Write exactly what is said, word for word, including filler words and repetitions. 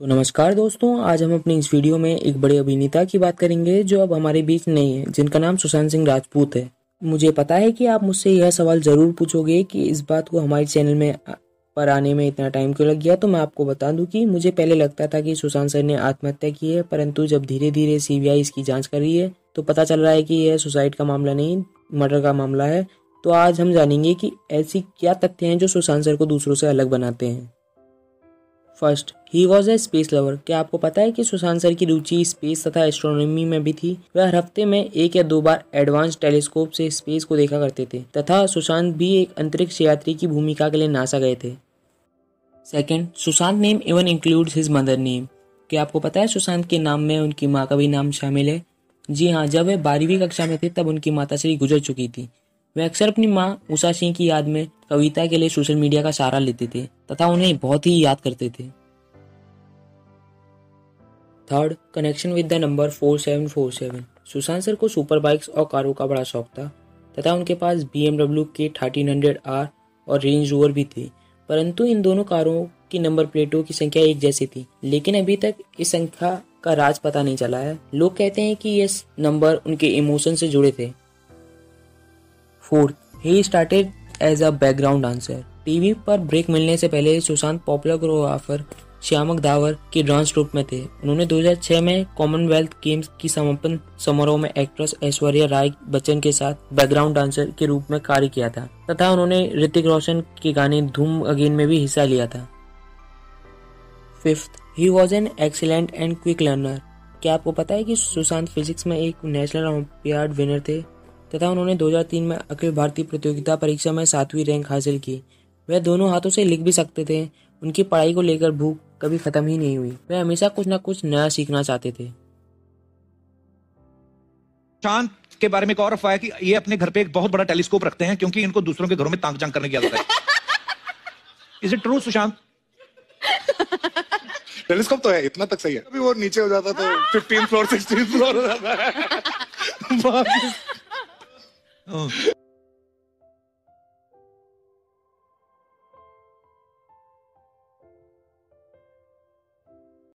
तो नमस्कार दोस्तों, आज हम अपनी इस वीडियो में एक बड़े अभिनेता की बात करेंगे जो अब हमारे बीच नहीं है, जिनका नाम सुशांत सिंह राजपूत है। मुझे पता है कि आप मुझसे यह सवाल ज़रूर पूछोगे कि इस बात को हमारे चैनल में पर आने में इतना टाइम क्यों लग गया। तो मैं आपको बता दूं कि मुझे पहले लगता था कि सुशांत सर ने आत्महत्या की है, परंतु जब धीरे धीरे सीबीआई इसकी जाँच कर रही है तो पता चल रहा है कि यह सुसाइड का मामला नहीं, मर्डर का मामला है। तो आज हम जानेंगे कि ऐसी क्या तथ्य हैं जो सुशांत सर को दूसरों से अलग बनाते हैं। First, he was a space lover. क्या आपको पता है कि सुशांत सर की रुचि स्पेस तथा एस्ट्रोनॉमी में भी थी। वह हर हफ्ते में एक या दो बार एडवांस टेलीस्कोप से स्पेस को देखा करते थे तथा सुशांत भी एक अंतरिक्ष यात्री की भूमिका के लिए नासा गए थे। Second, Sushant name even includes his mother name. क्या आपको पता है सुशांत के नाम में उनकी माँ का भी नाम शामिल है? जी हाँ, जब वे बारहवीं कक्षा में थे तब उनकी माताश्री गुजर चुकी थी। वे अक्सर अपनी माँ उषा सिंह की याद में कविता के लिए सोशल मीडिया का सहारा लेते थे तथा उन्हें बहुत ही याद करते थे। Third, connection with the number four seven four seven. Sushant sir को सुपर बाइक्स और कारों का बड़ा शौक था तथा उनके पास B M W K thirteen hundred R और रेंज रोवर भी थी, परंतु इन दोनों कारों की नंबर प्लेटों की संख्या एक जैसी थी, लेकिन अभी तक इस संख्या का राज पता नहीं चला है। लोग कहते हैं कि ये नंबर उनके इमोशन से जुड़े थे। Fourth, he started as a background dancer. TV पर ब्रेक मिलने से पहले सुशांत पॉपुलर कोरियोग्राफर श्यामक दावर के डांस ट्रूप में थे। उन्होंने दो हज़ार छह में कॉमनवेल्थ गेम्स की समापन समारोह में एक्ट्रेस ऐश्वर्या राय बच्चन के साथ बैकग्राउंड डांसर के रूप में कार्य किया था तथा उन्होंने ऋतिक रोशन के गाने धूम अगेन में भी हिस्सा लिया था। Fifth, he was an excellent and quick learner. क्या आपको पता है कि सुशांत फिजिक्स में एक नेशनल ओलंपियाड विनर थे तथा उन्होंने दो हज़ार तीन में अखिल भारतीय प्रतियोगिता परीक्षा में सातवीं रैंक हासिल की। वह दोनों हाथों से लिख भी सकते थे। उनकी पढ़ाई को लेकर भूख कभी खत्म ही नहीं हुई। वह हमेशा कुछ न कुछ नया सीखना चाहते थे। सुशांत के बारे में एक और अफवाह है कि ये अपने घर पे एक बहुत बड़ा टेलीस्कोप रखते हैं क्योंकि इनको दूसरों के घरों में ताक झांक करने की आदत है। Is it true Sushant? Telescope तो है, इतना तक सही है। अभी वो नीचे हो जाता तो फिफ्टीन फ्लोर सिक्सटीन फ्लोर हो जाता है।